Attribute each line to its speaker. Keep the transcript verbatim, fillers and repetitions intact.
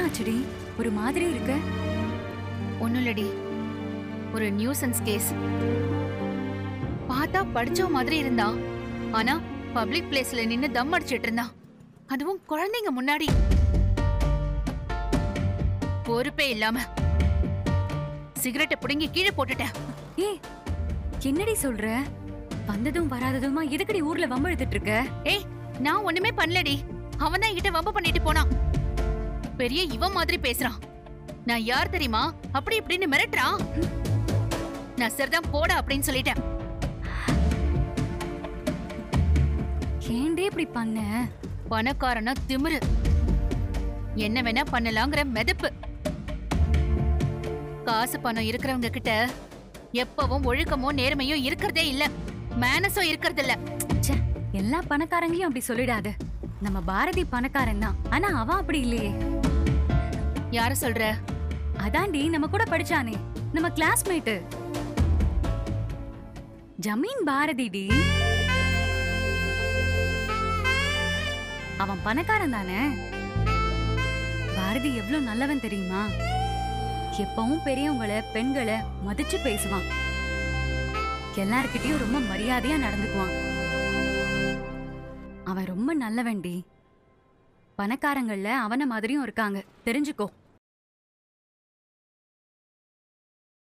Speaker 1: என்னாச்சுடி? ஒரு மாதிரி இருக்க?
Speaker 2: ஒண்ணும் இல்லடி, ஒரு நியூசன்ஸ் கேஸ். பார்த்தா படிச்ச மாதிரி இருந்தா, ஆனா பப்ளிக் பிளேஸ்ல நின்னு தம் அடிச்சிட்டு இருந்தா, அதுவும் குழந்தைங்க முன்னாடி. பொறுப்பே இல்லாம சிகரெட்டை புடுங்கி கீழே போட்டுட்டேன்.
Speaker 1: ஏ, என்னடி சொல்ற? வந்ததும் வராததுமா எதுக்கடி ஊர்ல வம்பு எடுத்துட்டு இருக்க?
Speaker 2: ஏய், நான் ஒண்ணுமே பண்ணலடி. அவன் தான் என்கிட்ட வம்பு பண்ணிட்டு போனான். பெரிய இவன் மாதிரி பேசுறான். நான் யார் தெரியுமா? அப்படி இப்படின்னு மிரட்டுறான். நான் சரிதான் போட அப்படின்னு சொல்லிட்டேன்.
Speaker 1: ஏண்டே இப்படி பண்ண?
Speaker 2: பணக்காரனா திமிரு, என்ன வேணா பண்ணலாங்கிற மெதப்பு. காசு பணம் இருக்கிறவங்க கிட்ட எப்பவும் ஒழுக்கமோ நேர்மையோ இருக்கிறதே இல்ல, மேனஸோ இருக்கிறது இல்ல.
Speaker 1: எல்லா பணக்காரங்களையும் அப்படி சொல்லிடாது. நம்ம பாரதி பணக்காரன் தான், ஆனா அவன் அப்படி இல்லையே.
Speaker 2: யார சொல்ற?
Speaker 1: அதாண்டி நம்ம கூட படிச்சானே, நம்ம கிளாஸ்மேட் ஜமீன் பாரதி டி. அவன் பணக்காரன் தானே. பாரதி எவ்வளவு நல்லவன் தெரியுமா? எப்பவும் பெரியவங்களை பெண்களை மதிச்சு பேசுவான். எல்லார்கிட்டயும் ரொம்ப மரியாதையா நடந்துக்குவான். அவன் ரொம்ப நல்லவன்டி. பணக்காரங்கள்ல அவன மாதிரியும் இருக்காங்க, தெரிஞ்சுக்கோ.